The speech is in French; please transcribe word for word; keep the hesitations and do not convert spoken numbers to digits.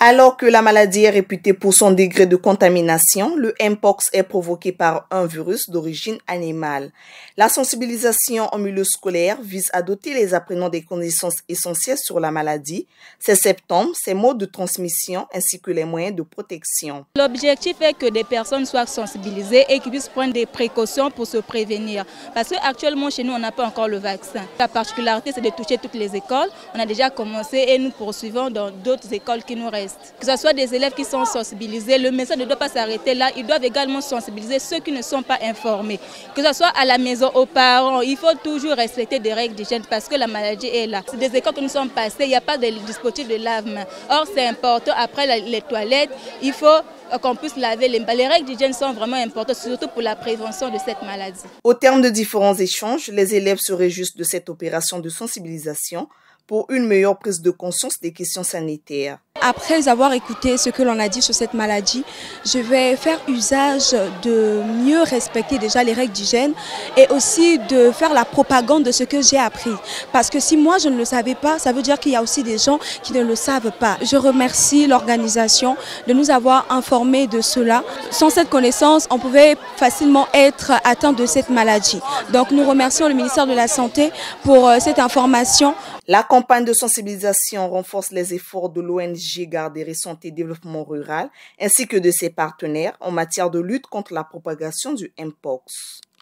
Alors que la maladie est réputée pour son degré de contamination, le Mpox est provoqué par un virus d'origine animale. La sensibilisation en milieu scolaire vise à doter les apprenants des connaissances essentielles sur la maladie, ses symptômes, ses modes de transmission ainsi que les moyens de protection. L'objectif est que des personnes soient sensibilisées et qu'ils puissent prendre des précautions pour se prévenir. Parce qu'actuellement chez nous, on n'a pas encore le vaccin. La particularité, c'est de toucher toutes les écoles. On a déjà commencé et nous poursuivons dans d'autres écoles qui nous restent. Que ce soit des élèves qui sont sensibilisés, le message ne doit pas s'arrêter là. Ils doivent également sensibiliser ceux qui ne sont pas informés. Que ce soit à la maison, aux parents, il faut toujours respecter des règles d'hygiène parce que la maladie est là. C'est des écoles que nous sommes passées, il n'y a pas de dispositif de lave-main. Or, c'est important, après les toilettes, il faut qu'on puisse laver les mains. Les règles d'hygiène sont vraiment importantes, surtout pour la prévention de cette maladie. Au terme de différents échanges, les élèves se réjouissent de cette opération de sensibilisation pour une meilleure prise de conscience des questions sanitaires. Après avoir écouté ce que l'on a dit sur cette maladie, je vais faire usage de mieux respecter déjà les règles d'hygiène et aussi de faire la propagande de ce que j'ai appris. Parce que si moi je ne le savais pas, ça veut dire qu'il y a aussi des gens qui ne le savent pas. Je remercie l'organisation de nous avoir informés de cela. Sans cette connaissance, on pouvait facilement être atteint de cette maladie. Donc nous remercions le ministère de la Santé pour cette information. La campagne de sensibilisation renforce les efforts de l'O N G Garderie Santé Développement Rural ainsi que de ses partenaires en matière de lutte contre la propagation du Mpox.